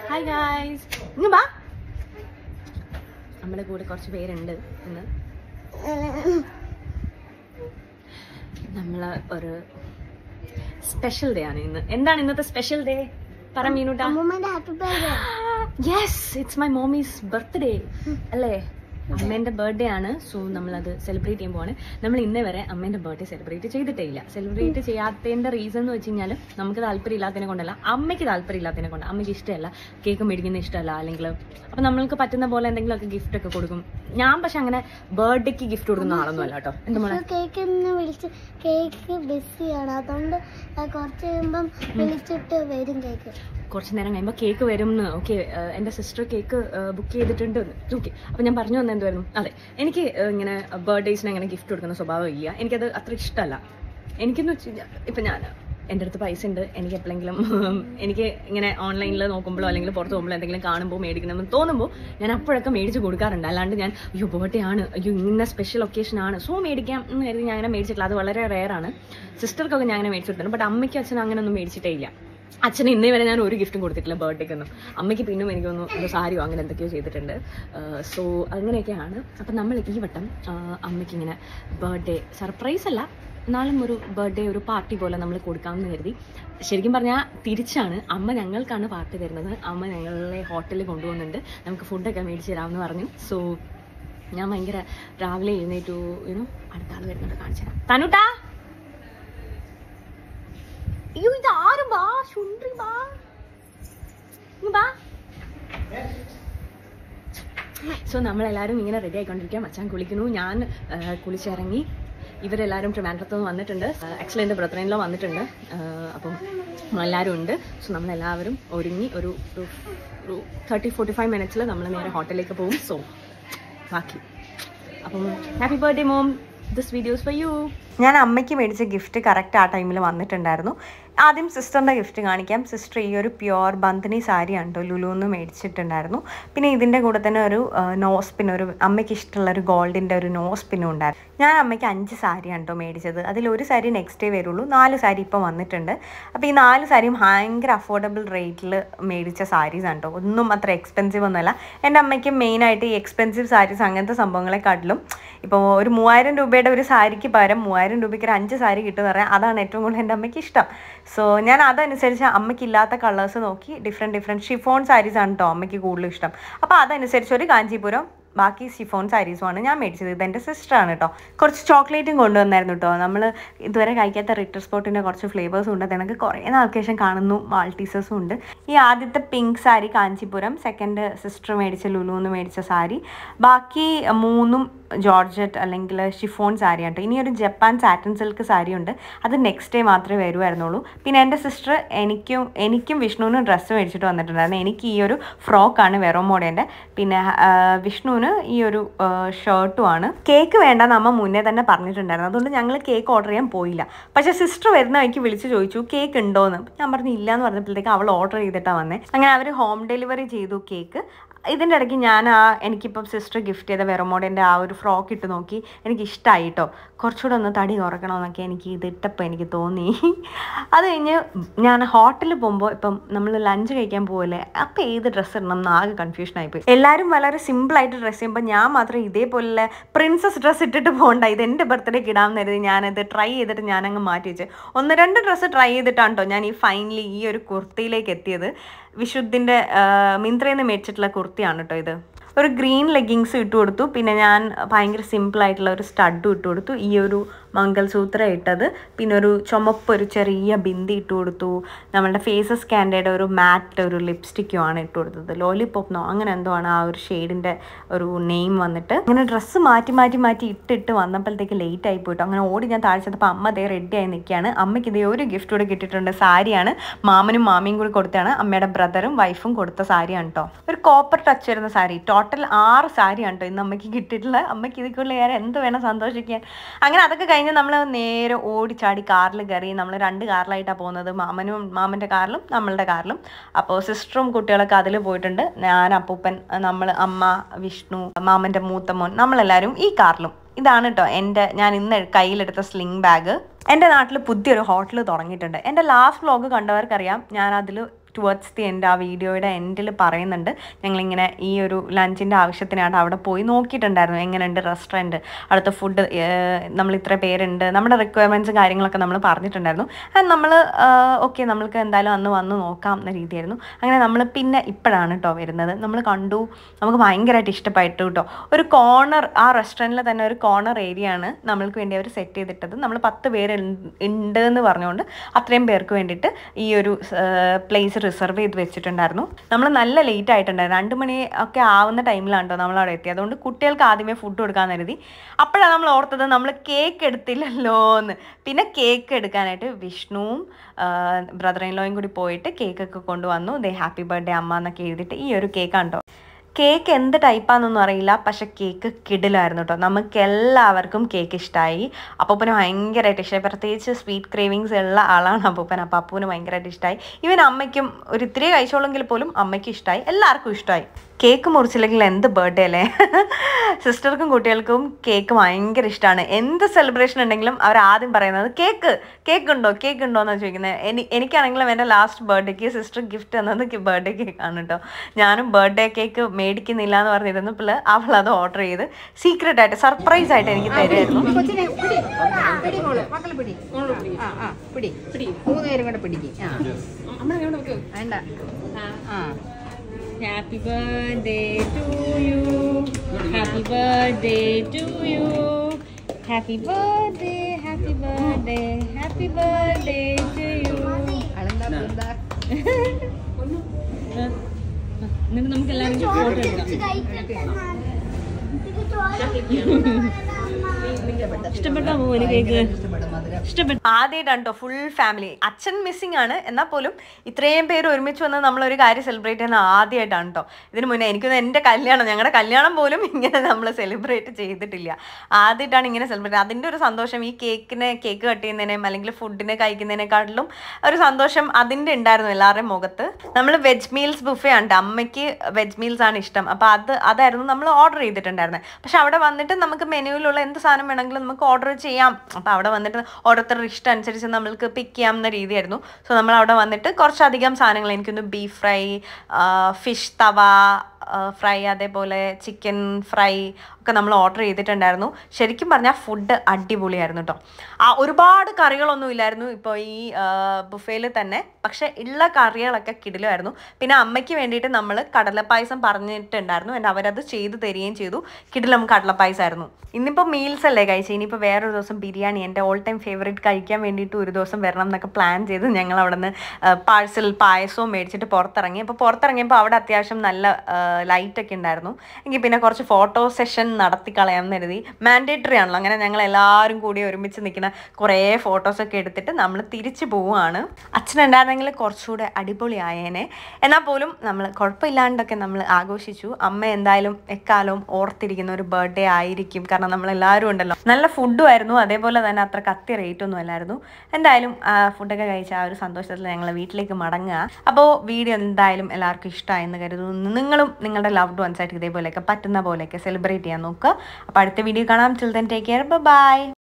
Hi guys. ഇങ്ങ് വാ. നമ്മുടെ കൂടെ കുറച്ച് പേരുണ്ട് ഇന്ന്. നമ്മള് ഒരു സ്പെഷ്യൽ ഡേ ആണ് ഇന്ന്. എന്താണ് ഇന്നത്തെ സ്പെഷ്യൽ ഡേ? പറ മീനുട്ടാ. Yes, it's my mommy's birthday അല്ലേ? അമ്മേൻ്റെ ബർത്ത്ഡേ ആണ്. സോ നമ്മളത് സെലിബ്രേറ്റ് ചെയ്യാൻ പോവാണ്. നമ്മൾ ഇന്നേ വരെ അമ്മേൻ്റെ ബർത്ത്ഡേ സെലിബ്രേറ്റ് ചെയ്തിട്ടേ ഇല്ല. സെലിബ്രേറ്റ് ചെയ്യാത്തതിൻ്റെ റീസൺ എന്ന് വെച്ച് കഴിഞ്ഞാൽ നമുക്ക് താല്പര്യം ഇല്ലാത്തതിനെ കൊണ്ടല്ല, അമ്മയ്ക്ക് താല്പര്യം ഇല്ലാത്തതിനെ കൊണ്ട്. അമ്മയ്ക്ക് ഇഷ്ടമല്ല, കേക്ക് മേടിക്കുന്ന ഇഷ്ടമല്ല. അല്ലെങ്കിൽ അപ്പം നമ്മൾക്ക് പറ്റുന്ന പോലെ എന്തെങ്കിലുമൊക്കെ ഗിഫ്റ്റ് ഒക്കെ കൊടുക്കും. ഞാൻ പക്ഷെ അങ്ങനെ ബർത്ത്ഡേക്ക് ഗിഫ്റ്റ് കൊടുക്കുന്ന ആളൊന്നും അല്ല കേട്ടോ. എന്താ മോളെ? കേക്ക് ബിസിയാണ്, അതുകൊണ്ട് കുറച്ച് കഴിയുമ്പം വിളിച്ചിട്ട് വരും. കുറച്ച് നേരം കഴിയുമ്പോൾ കേക്ക് വരും എന്ന്. ഓക്കെ, എൻ്റെ സിസ്റ്റർ കേക്ക് ബുക്ക് ചെയ്തിട്ടുണ്ട്. ഓക്കെ, അപ്പം ഞാൻ പറഞ്ഞു വന്നത് എന്തുവായിരുന്നു? അതെ, എനിക്ക് ഇങ്ങനെ ബർത്ത്ഡേസിന് അങ്ങനെ ഗിഫ്റ്റ് കൊടുക്കുന്ന സ്വഭാവം ഇല്ല. എനിക്കത് അത്ര ഇഷ്ടമല്ല. എനിക്കെന്ന് വെച്ച് കഴിഞ്ഞാൽ ഇപ്പം ഞാൻ എൻ്റെ അടുത്ത് പൈസ ഉണ്ട്, എനിക്ക് എപ്പോഴെങ്കിലും എനിക്ക് ഇങ്ങനെ ഓൺലൈനിൽ നോക്കുമ്പോഴോ അല്ലെങ്കിൽ പുറത്ത് പോകുമ്പോഴോ എന്തെങ്കിലും കാണുമ്പോൾ മേടിക്കണമെന്ന് തോന്നുമ്പോൾ ഞാൻ അപ്പോഴൊക്കെ മേടിച്ച് കൊടുക്കാറുണ്ട്. അല്ലാണ്ട് ഞാൻ അയ്യോ ബർത്ത്ഡേ ആണ്, അയ്യോ ഇന്ന സ്പെഷ്യൽ ഒക്കേഷൻ ആണ്, സോ മേടിക്കാം എന്ന് കരുതി ഞാൻ അങ്ങനെ മേടിച്ചിട്ടില്ല. അത് വളരെ റെയറാണ്. സിസ്റ്റർക്കൊക്കെ ഞാൻ അങ്ങനെ മേടിച്ചിട്ടുണ്ട്. ബട്ട് അമ്മയ്ക്ക് അച്ഛനും അങ്ങനെ ഒന്നും മേടിച്ചിട്ടേ ഇല്ല. അച്ഛന് ഇന്നേ വരെ ഞാൻ ഒരു ഗിഫ്റ്റും കൊടുത്തിട്ടില്ല ബർത്ത്ഡേക്കൊന്നും. അമ്മയ്ക്ക് പിന്നും എനിക്കൊന്നും ഒരു സാരിയോ അങ്ങനെ എന്തൊക്കെയോ ചെയ്തിട്ടുണ്ട്. സോ അങ്ങനെയൊക്കെയാണ്. അപ്പം നമ്മൾ ഈ വട്ടം അമ്മയ്ക്ക് ഇങ്ങനെ ബർത്ത്ഡേ സർപ്രൈസ് അല്ല, എന്നാലും ഒരു ബർത്ത്ഡേ ഒരു പാർട്ടി പോലെ നമ്മൾ കൊടുക്കാമെന്ന് കരുതി. ശരിക്കും പറഞ്ഞാൽ തിരിച്ചാണ്. അമ്മ ഞങ്ങൾക്കാണ് പാർട്ടി തരുന്നത്. അമ്മ ഞങ്ങളെ ഹോട്ടലിൽ കൊണ്ടുപോകുന്നുണ്ട്, നമുക്ക് ഫുഡൊക്കെ മേടിച്ച് തരാമെന്ന് പറഞ്ഞു. സോ ഞാൻ ഭയങ്കര രാവിലെ എഴുന്നേറ്റു. അടുത്ത ആൾ വരുന്നുണ്ട്, കാണിച്ചു തരാം. തനുട്ടാ, അയ്യോ ഇത് ആരും വാ, ശുണ്ട്രി വാ, വാ. സോ നമ്മളെല്ലാവരും ഇങ്ങനെ റെഡി ആയിക്കൊണ്ടിരിക്കുക. മച്ചാൻ കുളിക്കുന്നു, ഞാൻ കുളിച്ചിറങ്ങി. ഇവരെല്ലാവരും ട്രിവാൻഡ്രത്ത് നിന്ന് വന്നിട്ടുണ്ട്. ആക്ച്വലി എൻ്റെ ബ്രദറിനിലോ വന്നിട്ടുണ്ട്. അപ്പം എല്ലാവരും ഉണ്ട്. സോ നമ്മളെല്ലാവരും ഒരുങ്ങി ഒരു 30-45 മിനിറ്റ്സിൽ നമ്മൾ നേരെ ഹോട്ടലിലേക്ക് പോകും. സോ ബാക്കി അപ്പം happy birthday mom, this videos for you. ഞാൻ അമ്മയ്ക്ക് മേടിച്ച ഗിഫ്റ്റ് കറക്റ്റ് ആ ടൈമിൽ വന്നിട്ടുണ്ടായിരുന്നു. ആദ്യം സിസ്റ്ററിൻ്റെ ഗിഫ്റ്റ് കാണിക്കാം. സിസ്റ്റർ ഈ ഒരു പ്യുവർ ബന്ധിനി സാരിയാണ് കേട്ടോ ലുലുന്ന് മേടിച്ചിട്ടുണ്ടായിരുന്നു. പിന്നെ ഇതിൻ്റെ കൂടെ തന്നെ ഒരു നോസ് പിൻ, ഒരു അമ്മയ്ക്ക് ഇഷ്ടമുള്ള ഒരു ഗോൾഡിൻ്റെ ഒരു നോസ് പിന്നും ഉണ്ടായിരുന്നു. ഞാൻ അമ്മയ്ക്ക് 5 സാരിയാണ് കേട്ടോ മേടിച്ചത്. അതിലൊരു സാരി നെക്സ്റ്റ് ഡേ വരുള്ളൂ. 4 സാരി ഇപ്പോൾ വന്നിട്ടുണ്ട്. അപ്പോൾ ഈ 4 സാരിയും ഭയങ്കര അഫോർഡബിൾ റേറ്റിൽ മേടിച്ച സാരീസാണ് കേട്ടോ. ഒന്നും അത്ര എക്സ്പെൻസീവ് ഒന്നുമല്ല. എൻ്റെ അമ്മയ്ക്ക് മെയിനായിട്ട് ഈ എക്സ്പെൻസീവ് സാരീസ് അങ്ങനത്തെ സംഭവങ്ങളെക്കാട്ടിലും ഇപ്പോൾ ഒരു 3000 രൂപയുടെ ഒരു സാരിക്ക് പകരം 3000 രൂപയ്ക്ക് ഒരു 5 സാരി കിട്ടുമെന്ന് പറയാം. അതാണ് ഏറ്റവും കൂടുതൽ എൻ്റെ അമ്മയ്ക്ക് ഇഷ്ടം. സോ ഞാൻ അതനുസരിച്ച് അമ്മയ്ക്ക് ഇല്ലാത്ത കളേഴ്സ് നോക്കി ഡിഫറെൻറ്റ് ഷിഫോൺ സാരീസാണ് കേട്ടോ അമ്മയ്ക്ക് കൂടുതലും ഇഷ്ടം. അപ്പോൾ അതനുസരിച്ച് ഒരു കാഞ്ചീപുരം, ബാക്കി ഷിഫോൺ സാരീസുമാണ് ഞാൻ മേടിച്ചത്. ഇതെൻ്റെ സിസ്റ്ററാണ് കേട്ടോ. കുറച്ച് ചോക്ലേറ്റും കൊണ്ടുവന്നായിരുന്നു കേട്ടോ. നമ്മൾ ഇതുവരെ കഴിക്കാത്ത റിട്ടർ സ്പോട്ടിൻ്റെ കുറച്ച് ഫ്ലേവേഴ്സും ഉണ്ട്. അതെനിക്ക് കുറേ നാൾക്ക് ശേഷം കാണുന്നു. മാൾട്ടീസസും ഉണ്ട്. ഈ ആദ്യത്തെ pink sari Kanchipuram, second sister മേടിച്ച ലുലുന്ന് മേടിച്ച സാരി, ബാക്കി 3 ജോർജറ്റ് അല്ലെങ്കിൽ ഷിഫോൺ സാരിയാണ് കേട്ടോ. ഇനിയൊരു ജപ്പാൻ സാറ്റൻ സിൽക്ക് സാരിയുണ്ട്. അത് നെക്സ്റ്റ് ഡേ മാത്രമേ വരുമായിരുന്നുള്ളൂ. പിന്നെ എൻ്റെ സിസ്റ്റർ എനിക്കും വിഷ്ണുവിനും ഡ്രസ്സ് മേടിച്ചിട്ട് വന്നിട്ടുണ്ടായിരുന്നു. എനിക്ക് ഈ ഒരു ഫ്രോക്കാണ് വെറോമോഡേൻ്റെ. പിന്നെ വിഷ്ണുവിന് ഈ ഒരു ഷർട്ടുമാണ്. കേക്ക് വേണ്ടെന്ന് അമ്മ മുന്നേ തന്നെ പറഞ്ഞിട്ടുണ്ടായിരുന്നു. അതുകൊണ്ട് ഞങ്ങൾ കേക്ക് ഓർഡർ ചെയ്യാൻ പോയില്ല. പക്ഷേ സിസ്റ്റർ വരുന്ന വഴിക്ക് വിളിച്ച് ചോദിച്ചു കേക്ക് ഉണ്ടോയെന്ന്. ഞാൻ പറഞ്ഞു ഇല്ല എന്ന് പറഞ്ഞപ്പോഴത്തേക്ക് അവൾ ഓർഡർ ചെയ്തിട്ടാണ് വന്നത്. അങ്ങനെ അവർ ഹോം ഡെലിവറി ചെയ്തു കേക്ക്. ഇതിൻ്റെ ഇടയ്ക്ക് ഞാൻ എനിക്കിപ്പം സിസ്റ്റർ ഗിഫ്റ്റ് ചെയ്ത വെറോമോഡേൻ്റെ ആ ഒരു ഫ്രോക്ക് ഇട്ട് നോക്കി. എനിക്ക് ഇഷ്ടമായി കേട്ടോ. കുറച്ചുകൂടെ ഒന്ന് തടി കുറയ്ക്കണമെന്നൊക്കെ എനിക്ക് ഇതിട്ടപ്പോൾ എനിക്ക് തോന്നി. അത് കഴിഞ്ഞ് ഞാൻ ഹോട്ടലിൽ പോകുമ്പോൾ ഇപ്പം നമ്മൾ ലഞ്ച് കഴിക്കാൻ പോകല്ലേ, അപ്പോൾ ഏത് ഡ്രസ്സ് ഇടണം എന്ന് ആകെ കൺഫ്യൂഷനായിപ്പോയി. എല്ലാവരും വളരെ സിമ്പിളായിട്ട് ഡ്രസ്സ് ചെയ്യുമ്പോൾ ഞാൻ മാത്രം ഇതേപോലെ പ്രിൻസസ് ഡ്രസ്സ് ഇട്ടിട്ട് പോകണ്ട, ഇത് എൻ്റെ ബർത്ത്ഡേക്ക് ഇടാമെന്ന് കരുതി ഞാനത് ട്രൈ ചെയ്തിട്ട് ഞാനങ്ങ് മാറ്റി വെച്ച് 1-2 ഡ്രസ്സ് ട്രൈ ചെയ്തിട്ടാണ് കേട്ടോ ഞാൻ ഈ ഫൈനലി ഈ ഒരു കുർത്തിയിലേക്ക് എത്തിയത്. വിശുദ്ധിൻ്റെ മിന്ത്രയിൽ നിന്ന് മേടിച്ചിട്ടുള്ള കുർത്തിയാണ് കേട്ടോ ഇത്. ഒരു ഗ്രീൻ ലെഗിങ്സ് ഇട്ട് കൊടുത്തു. പിന്നെ ഞാൻ ഭയങ്കര സിമ്പിളായിട്ടുള്ള ഒരു സ്റ്റഡും ഇട്ട് കൊടുത്തു. ഈ ഒരു മംഗൾസൂത്ര ഇട്ടത്. പിന്നെ ഒരു ചുമപ്പൊരു ചെറിയ ബിന്ദി ഇട്ട് കൊടുത്തു. നമ്മളുടെ ഫേസസ് സ്കാൻഡയുടെ ഒരു മാറ്റ് ഒരു ലിപ്സ്റ്റിക്കുമാണ് ഇട്ട് കൊടുത്തത്. ലോലിപോപ്നോ അങ്ങനെ എന്തോ ആണ് ആ ഒരു ഷെയ്ഡിൻ്റെ ഒരു നെയിം വന്നിട്ട്. അങ്ങനെ ഡ്രസ്സ് മാറ്റി ഇട്ടിട്ട് വന്നപ്പോഴത്തേക്ക് ലേറ്റ് ആയി പോയിട്ടോ. അങ്ങനെ ഓടി ഞാൻ താഴ്ചപ്പോൾ അമ്മ അതേ റെഡി ആയി നിൽക്കുകയാണ്. അമ്മയ്ക്ക് ഇതേ ഒരു ഗിഫ്റ്റ് കൂടെ കിട്ടിയിട്ടുണ്ട്. സാരിയാണ്. മാമനും മാമിയും കൂടി കൊടുത്താണ്. അമ്മയുടെ ബ്രദറും വൈഫും കൊടുത്ത സാരിയാണ് കേട്ടോ. ഒരു കോപ്പർ ടച്ച് വരുന്ന സാരി. ടോട്ടൽ 6 സാരിയാണ് കേട്ടോ ഇന്ന് അമ്മയ്ക്ക് കിട്ടിയിട്ടുള്ള. അമ്മയ്ക്ക് ഇതിക്കുള്ള വേറെ എന്ത് വേണം സന്തോഷിക്കാൻ. അങ്ങനെ അതൊക്കെ കഴിഞ്ഞ് നമ്മൾ നേരെ ഓടിച്ചാടി കാറിൽ കയറി. നമ്മൾ 2 കാറിലായിട്ടാണ് പോകുന്നത്. മാമൻ്റെ കാറിലും നമ്മളുടെ കാറിലും. അപ്പോൾ സിസ്റ്ററും കുട്ടികളൊക്കെ അതിൽ പോയിട്ടുണ്ട്. ഞാൻ, അപ്പൂപ്പൻ, നമ്മൾ, അമ്മ, വിഷ്ണു, മാമൻ്റെ മൂത്ത മോൻ, നമ്മളെല്ലാവരും ഈ കാറിലും. ഇതാണ് കേട്ടോ ഞാൻ ഇന്ന് കയ്യിലെടുത്ത സ്ലിംഗ് ബാഗ്. എൻ്റെ നാട്ടിൽ പുതിയൊരു ഹോട്ടൽ തുടങ്ങിയിട്ടുണ്ട്. എൻ്റെ ലാസ്റ്റ് വ്ലോഗ് കണ്ടവർക്കറിയാം. ഞാൻ അതിൽ ടുവേർഡ്സ് ദി എൻഡ് ആ വീഡിയോയുടെ എൻഡിൽ പറയുന്നുണ്ട്. ഞങ്ങളിങ്ങനെ ഈ ഒരു ലഞ്ചിൻ്റെ ആവശ്യത്തിനായിട്ട് അവിടെ പോയി നോക്കിയിട്ടുണ്ടായിരുന്നു എങ്ങനെയുണ്ട് റെസ്റ്റോറൻറ്റ്, അവിടുത്തെ ഫുഡ്, നമ്മൾ ഇത്ര പേരുണ്ട്, നമ്മുടെ റിക്വയർമെൻറ്റ്സും കാര്യങ്ങളൊക്കെ നമ്മൾ പറഞ്ഞിട്ടുണ്ടായിരുന്നു. ആൻഡ് നമ്മൾ ഓക്കെ നമ്മൾക്ക് എന്തായാലും അന്ന് വന്ന് നോക്കാം എന്ന രീതിയായിരുന്നു. അങ്ങനെ നമ്മൾ പിന്നെ ഇപ്പോഴാണ് കേട്ടോ വരുന്നത്. നമ്മൾ കണ്ടു, നമുക്ക് ഭയങ്കരമായിട്ട് ഇഷ്ടപ്പെട്ടു കേട്ടോ. ഒരു കോർണർ, ആ റെസ്റ്റോറൻറ്റിൽ തന്നെ ഒരു കോർണർ ഏരിയ ആണ് നമ്മൾക്ക് വേണ്ടി അവർ സെറ്റ് ചെയ്തിട്ടത്. നമ്മൾ 10 പേര് ഉണ്ട് എന്ന് പറഞ്ഞുകൊണ്ട് അത്രയും പേർക്ക് വേണ്ടിയിട്ട് ഈ ഒരു പ്ലേസ് റിസർവ് ചെയ്ത് വെച്ചിട്ടുണ്ടായിരുന്നു. നമ്മൾ നല്ല ലേറ്റ് ആയിട്ടുണ്ടായിരുന്നു, 2 മണി ഒക്കെ ആവുന്ന ടൈമിലാണ് കേട്ടോ നമ്മൾ അവിടെ എത്തി. അതുകൊണ്ട് കുട്ടികൾക്ക് ആദ്യമേ ഫുഡ് കൊടുക്കാൻ കരുതി. അപ്പോഴാണ് നമ്മൾ ഓർത്തത് നമ്മൾ കേക്ക് എടുത്തില്ലല്ലോ എന്ന്. പിന്നെ കേക്ക് എടുക്കാനായിട്ട് വിഷ്ണുവും ബ്രദർ ഇൻ ലോയും കൂടി പോയിട്ട് കേക്കൊക്കെ കൊണ്ടുവന്നു. ദേ ഹാപ്പി ബർത്ത്ഡേ അമ്മ എന്നൊക്കെ എഴുതിയിട്ട് ഈ ഒരു കേക്കാണ് കേട്ടോ. കേക്ക് എന്ത് ടൈപ്പാണെന്നൊന്നും അറിയില്ല, പക്ഷെ കേക്ക് കിടിലായിരുന്നു കേട്ടോ. നമുക്ക് എല്ലാവർക്കും കേക്ക് ഇഷ്ടമായി. അപ്പൂപ്പന് ഭയങ്കരമായിട്ട് ഇഷ്ടമായി, പ്രത്യേകിച്ച് സ്വീറ്റ് ക്രേവിങ്സ് ഉള്ള ആളാണ് അപ്പൂപ്പൻ. അപ്പോൾ അപ്പൂന് ഭയങ്കരമായിട്ട് ഇഷ്ടമായി. ഈവൻ അമ്മയ്ക്കും ഒരു ഇത്തിരി കഴിച്ചോളെങ്കിൽ പോലും അമ്മയ്ക്കും ഇഷ്ടമായി, എല്ലാവർക്കും ഇഷ്ടമായി. കേക്ക് മുറിച്ചില്ലെങ്കിൽ എന്ത് ബർത്ത്ഡേ അല്ലേ. സിസ്റ്റർക്കും കുട്ടികൾക്കും കേക്ക് ഭയങ്കര ഇഷ്ടമാണ്. എന്ത് സെലിബ്രേഷൻ ഉണ്ടെങ്കിലും അവർ ആദ്യം പറയുന്നത് കേക്ക് ഉണ്ടോ എന്നാണ് ചോദിക്കുന്നത്. എനിക്കാണെങ്കിലും എൻ്റെ ലാസ്റ്റ് ബർത്ത്ഡേക്ക് സിസ്റ്റർ ഗിഫ്റ്റ് തന്നത് ബർത്ത്ഡേ കേക്കാണ് കേട്ടോ. ഞാനും ബർത്ത്ഡേ കേക്ക് മേടിക്കുന്നില്ല എന്ന് പറഞ്ഞിരുന്നപ്പോൾ അവൾ അത് ഓർഡർ ചെയ്ത് സീക്രട്ടായിട്ട് സർപ്രൈസ് ആയിട്ട് എനിക്ക് തരുമായിരുന്നു. Happy birthday to you. Happy birthday to you. Happy birthday, happy birthday, happy birthday to you. എന്നിട്ട് നമുക്ക് എല്ലാവരും ഫോട്ടോ എടുക്കാം. ഇഷ്ടപ്പെട്ടോ മോന് കേക്ക്? ഇഷ്ടപ്പെട്ടു. ആദ്യമായിട്ടാണ് കേട്ടോ ഫുൾ ഫാമിലി. അച്ഛൻ മിസ്സിംഗ് ആണ്, എന്നാൽ പോലും ഇത്രയും പേര് ഒരുമിച്ച് വന്ന് നമ്മളൊരു കാര്യം സെലിബ്രേറ്റ് ചെയ്യുന്ന ആദ്യമായിട്ടാണ് കേട്ടോ. ഇതിന് മുന്നേ എനിക്കൊന്ന് എൻ്റെ കല്യാണം, ഞങ്ങളുടെ കല്യാണം പോലും ഇങ്ങനെ നമ്മൾ സെലിബ്രേറ്റ് ചെയ്തിട്ടില്ല. ആദ്യമായിട്ടാണ് ഇങ്ങനെ സെലിബ്രേറ്റ്. അതിൻ്റെ ഒരു സന്തോഷം ഈ കേക്ക് കട്ട് ചെയ്യുന്നതിനേയും അല്ലെങ്കിൽ ഫുഡിനെ കഴിക്കുന്നതിനെക്കാട്ടിലും ഒരു സന്തോഷം അതിൻ്റെ ഉണ്ടായിരുന്നു എല്ലാവരുടെയും മുഖത്ത്. നമ്മൾ വെജ് മീൽസ് ബുഫേ ആണ്. അമ്മയ്ക്ക് വെജ് മീൽസ് ആണ് ഇഷ്ടം. അപ്പോൾ അതായിരുന്നു നമ്മൾ ഓർഡർ ചെയ്തിട്ടുണ്ടായിരുന്നത്. പക്ഷെ അവിടെ വന്നിട്ട് നമുക്ക് മെനുവിലുള്ള എന്ത് സാധനം വേണമെങ്കിലും നമുക്ക് ഓർഡർ ചെയ്യാം. അപ്പോൾ അവിടെ വന്നിട്ട് ഓരോരുത്തരുടെ ഇഷ്ടം അനുസരിച്ച് നമ്മൾക്ക് പിക്ക് ചെയ്യാവുന്ന രീതിയായിരുന്നു. സോ നമ്മൾ അവിടെ വന്നിട്ട് കുറച്ചധികം സാധനങ്ങൾ, എനിക്കൊന്ന് beef fry, fish tawa fry, അതേപോലെ ചിക്കൻ ഫ്രൈ ഒക്കെ നമ്മൾ ഓർഡർ ചെയ്തിട്ടുണ്ടായിരുന്നു. ശരിക്കും പറഞ്ഞാൽ ഫുഡ് അടിപൊളിയായിരുന്നു കേട്ടോ. ഒരുപാട് കറികളൊന്നും ഇല്ലായിരുന്നു ഇപ്പോൾ ഈ ബുഫേയിൽ തന്നെ, പക്ഷേ ഉള്ള കറികളൊക്കെ കിടിലുമായിരുന്നു. പിന്നെ അമ്മയ്ക്ക് വേണ്ടിയിട്ട് നമ്മൾ കടലപ്പായസം പറഞ്ഞിട്ടുണ്ടായിരുന്നു, and അവരത് ചെയ്ത് തരികയും ചെയ്തു. കിടിലം കടലപ്പായസമായിരുന്നു. ഇന്നിപ്പോൾ മീൽസ് അല്ലേ കഴിച്ചത്, ഇനിയിപ്പോൾ വേറൊരു ദിവസം ബിരിയാണി, എൻ്റെ ഓൾ ടൈം ഫേവറേറ്റ്, കഴിക്കാൻ വേണ്ടിയിട്ട് ഒരു ദിവസം വരണം എന്നൊക്കെ പ്ലാൻ ചെയ്ത് ഞങ്ങൾ അവിടെ നിന്ന് പാഴ്സൽ പായസവും മേടിച്ചിട്ട് പുറത്തിറങ്ങി. അപ്പോൾ പുറത്തിറങ്ങിയപ്പോൾ അവിടെ അത്യാവശ്യം നല്ല ലൈറ്റൊക്കെ ഉണ്ടായിരുന്നു. എങ്കിൽ പിന്നെ കുറച്ച് ഫോട്ടോ സെഷൻ നടത്തി കളയാമെന്ന് കരുതി. മാൻഡേറ്ററി ആണല്ലോ, അങ്ങനെ ഞങ്ങൾ എല്ലാവരും കൂടി ഒരുമിച്ച് നിൽക്കുന്ന കുറേ ഫോട്ടോസൊക്കെ എടുത്തിട്ട് നമ്മൾ തിരിച്ചു പോവുകയാണ്. അച്ഛനുണ്ടായിരുന്നെങ്കിൽ കുറച്ചുകൂടെ അടിപൊളിയായേനെ. എന്നാൽ പോലും നമ്മൾ കുഴപ്പമില്ലാണ്ടൊക്കെ നമ്മൾ ആഘോഷിച്ചു. അമ്മ എന്തായാലും എക്കാലവും ഓർത്തിരിക്കുന്ന ഒരു ബർത്ത്ഡേ ആയിരിക്കും, കാരണം നമ്മളെല്ലാവരും ഉണ്ടല്ലോ. നല്ല ഫുഡും ആയിരുന്നു, അതേപോലെ തന്നെ അത്ര കത്തി റേറ്റൊന്നും അല്ലായിരുന്നു. എന്തായാലും ഫുഡൊക്കെ കഴിച്ച ആ ഒരു സന്തോഷത്തിൽ ഞങ്ങൾ വീട്ടിലേക്ക് മടങ്ങുക. അപ്പോൾ വീഡിയോ എന്തായാലും എല്ലാവർക്കും ഇഷ്ടമായെന്ന് കരുതുന്നു. നിങ്ങളും നിങ്ങളുടെ ലവ്ഡ് വൺസ് ആയിട്ട് ഇതേപോലെയൊക്കെ പറ്റുന്ന പോലെയൊക്കെ സെലിബ്രേറ്റ് ചെയ്യാൻ നോക്കുക. അപ്പോൾ അടുത്ത വീഡിയോ കാണാം. Till then, take care. Bye bye.